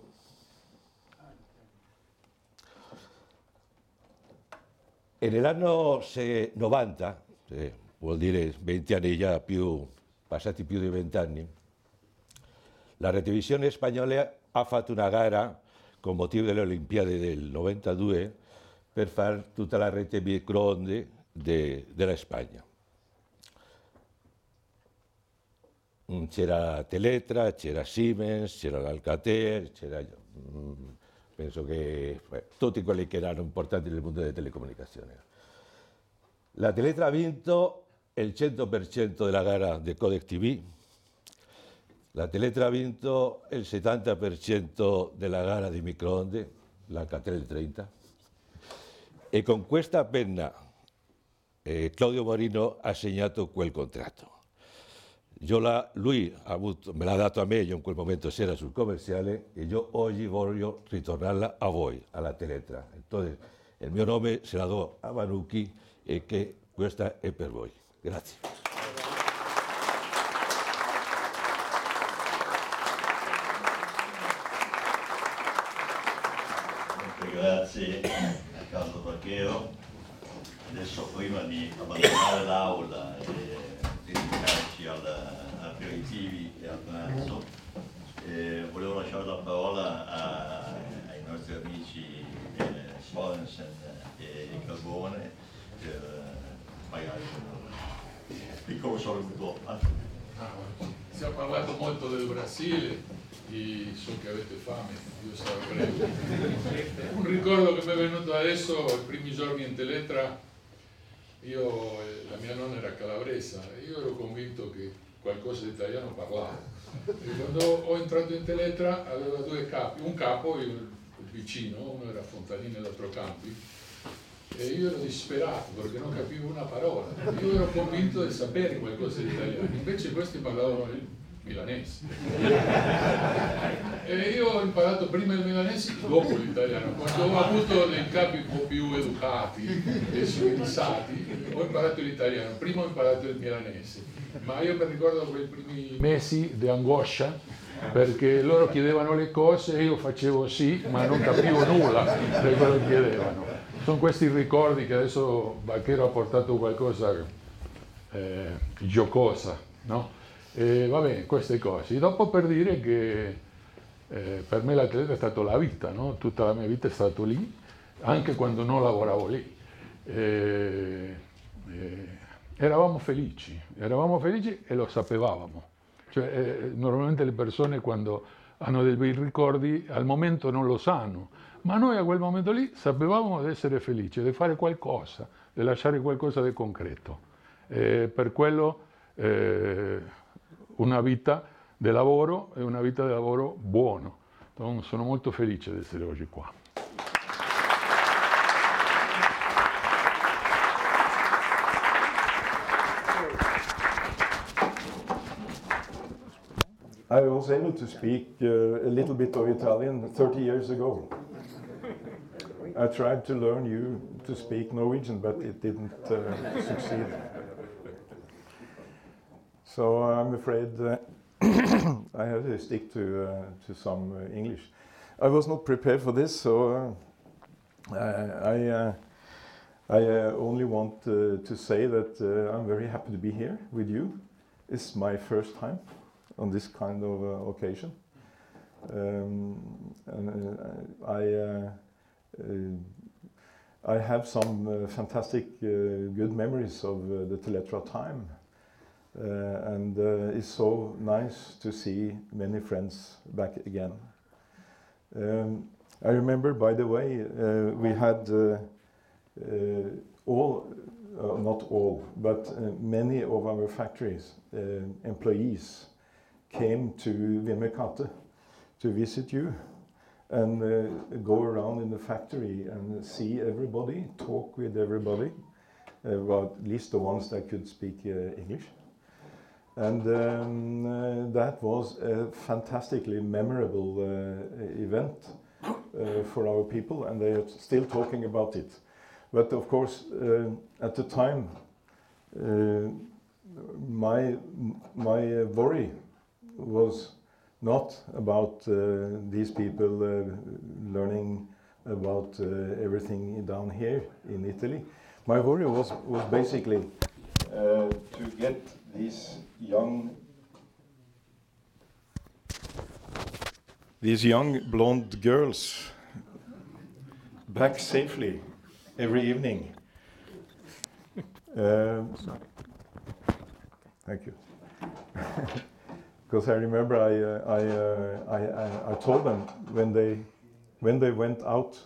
e nell'anno 90, vuol dire 20 anni già passati più di 20 anni, la televisione spagnola ha fatto una gara con motivo delle Olimpiadi del 92 per fare tutta la rete microonde della Spagna. C'era Teletra, c'era Siemens, c'era l'Alcatel, penso che tutti quelli che erano importanti nel mondo delle telecomunicazioni. La Teletra ha vinto il 100% della gara di Codec TV, la Teletra ha vinto il 70% della gara di microonde, l'Alcatel il 30%, e con questa penna Claudio Morino ha segnato quel contratto. Lui me l'ha dato a me, io in quel momento c'era sul commerciale e io oggi voglio ritornarla a voi, alla Teletra. Entonces, il mio nome se la do a Manucchi e che questa è per voi. Grazie. Grazie a Carlo Bacchero. Adesso prima di abbandonare l'aula e dedicarci agli aperitivi e al pranzo, volevo lasciare la parola ai nostri amici Sorensen e Carbone per magari un piccolo saluto. Si è parlato molto del Brasile e so che avete fame, io sarò breve. Un ricordo che mi è venuto adesso, i primi giorni in Teletra, la mia nonna era calabresa e io ero convinto che qualcosa di italiano parlava. E quando ho entrato in Teletra aveva due capi, un capo, il vicino, uno era Fontanini e l'altro Campi, e io ero disperato perché non capivo una parola. Io ero convinto di sapere qualcosa di italiano, invece questi parlavano il milanese. E io ho imparato prima il milanese, dopo l'italiano. Quando ho avuto dei capi un po' più educati e civilizzati, ho imparato l'italiano. Prima ho imparato il milanese. Ma io mi ricordo quei primi mesi di angoscia, perché loro chiedevano le cose e io facevo sì, ma non capivo nulla di quello che chiedevano. Sono questi ricordi che adesso Bacchero ha portato qualcosa giocosa, no? E va bene, queste cose. E dopo per dire che per me la Teletra è stata la vita, no? Tutta la mia vita è stato lì, anche quando non lavoravo lì. Eravamo felici e lo sapevamo. Cioè, normalmente le persone quando hanno dei bei ricordi al momento non lo sanno, ma noi a quel momento lì sapevamo di essere felici, di fare qualcosa, di lasciare qualcosa di concreto. Per quello una vita di lavoro e una vita di lavoro buono. Sono molto felice di essere oggi qua. I was able to speak a little bit of Italian 30 years ago. I tried to learn you to speak Norwegian, but it didn't succeed. So I'm afraid I have to stick to some English. I was not prepared for this, so I only want to say that I'm very happy to be here with you. It's my first time on this kind of occasion. I have some fantastic good memories of the Teletra time. And it's so nice to see many friends back again. I remember, by the way, we had not all, but many of our factories employees came to Vimmerkatte to visit you and go around in the factory and see everybody, talk with everybody, well, at least the ones that could speak English. And that was a fantastically memorable event for our people, and they are still talking about it. But of course, at the time, my worry was not about these people learning about everything down here in Italy. My worry was basically to get these young blonde girls back safely every evening. Thank you. Because I remember I told them when they went out,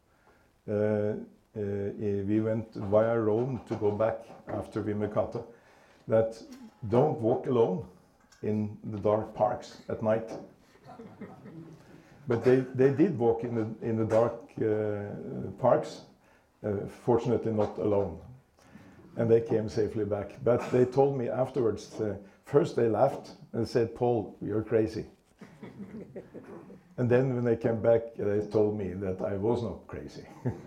we went via Rome to go back after Vimmerkatte, that don't walk alone in the dark parks at night. But they did walk in the dark parks, fortunately not alone. And they came safely back. But they told me afterwards, First they laughed and said, Paul, you're crazy. And then when they came back, they told me that I was not crazy.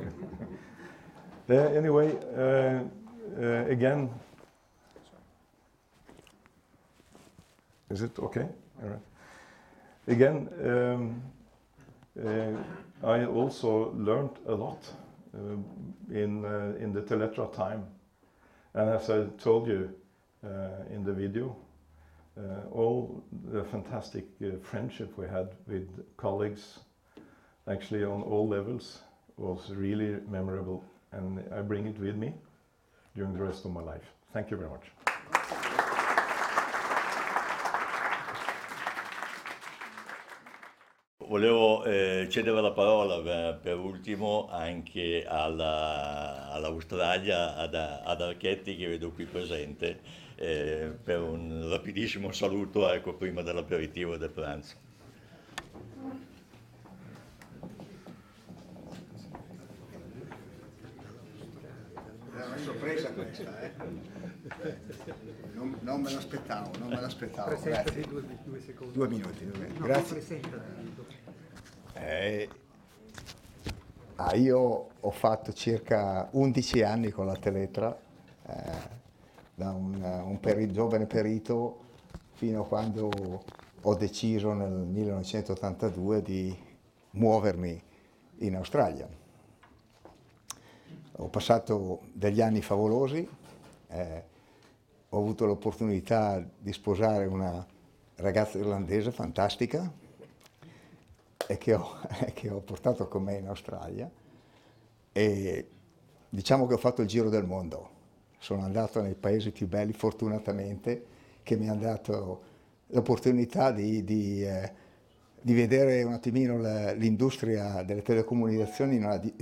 Anyway, again, is it okay? All right. Again, I also learned a lot in the Teletra time. And as I told you in the video, all the fantastic friendship we had with colleagues, actually on all levels, was really memorable. And I bring it with me during the rest of my life. Thank you very much. Volevo cedere la parola per ultimo anche all'Australia, ad Archetti che vedo qui presente, per un rapidissimo saluto, ecco, prima dell'aperitivo e del pranzo. È una sorpresa questa, eh? Non me l'aspettavo, grazie. Due secondi. 2 minuti. No, Grazie. Io ho fatto circa 11 anni con la Teletra, da un giovane perito fino a quando ho deciso nel 1982 di muovermi in Australia. Ho passato degli anni favolosi, ho avuto l'opportunità di sposare una ragazza irlandese fantastica e che ho portato con me in Australia, e diciamo che ho fatto il giro del mondo. Sono andato nei paesi più belli, fortunatamente, che mi hanno dato l'opportunità di vedere un attimino l'industria delle telecomunicazioni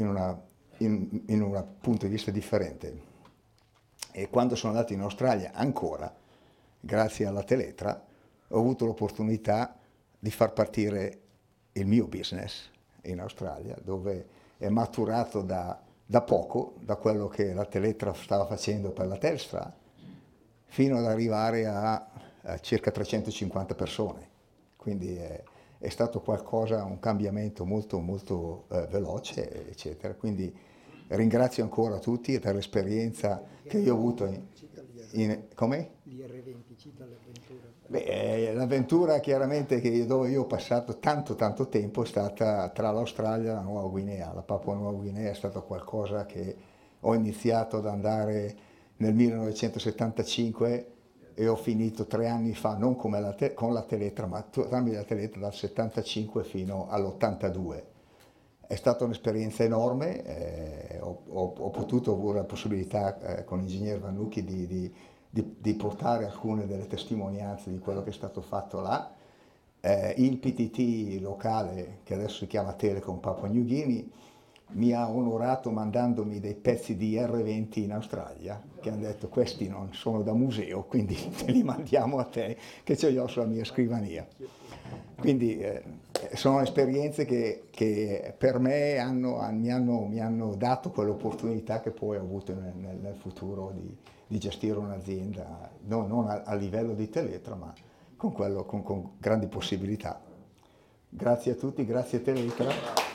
in un punto di vista differente. E quando sono andato in Australia, ancora, grazie alla Teletra, ho avuto l'opportunità di far partire il mio business in Australia, dove è maturato da poco, da quello che la Teletra stava facendo per la Telstra, fino ad arrivare a circa 350 persone. Quindi è stato qualcosa, un cambiamento molto molto veloce, eccetera. Quindi ringrazio ancora tutti per l'esperienza che io ho avuto come? L'IR20, cita l'avventura. Beh, l'avventura chiaramente dove io ho passato tanto tempo è stata tra l'Australia e la Nuova Guinea. La Papua Nuova Guinea è stato qualcosa che ho iniziato ad andare nel 1975 e ho finito 3 anni fa, non con la Teletra, ma tramite la Teletra dal 75 fino all'82. È stata un'esperienza enorme, ho potuto avere la possibilità con l'ingegner Vannucchi di portare alcune delle testimonianze di quello che è stato fatto là. Il PTT locale, che adesso si chiama Telecom Papua New Guinea, mi ha onorato mandandomi dei pezzi di R20 in Australia, che hanno detto questi non sono da museo, quindi te li mandiamo a te, che ce li ho sulla mia scrivania. Quindi sono esperienze che per me mi hanno dato quell'opportunità che poi ho avuto nel futuro di gestire un'azienda, non a livello di Teletra, ma con grandi possibilità. Grazie a tutti, grazie Teletra.